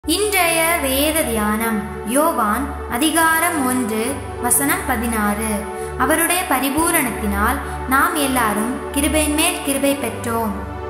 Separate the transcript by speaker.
Speaker 1: இன்றைய வேத தியானம் யோவான் அதிகாரம் 1 வசனம் 16. அவருடைய பரிபூரணத்தினால் நாம் எல்லாரும் கிருபையின் மேல் கிருபை பெற்றோம்.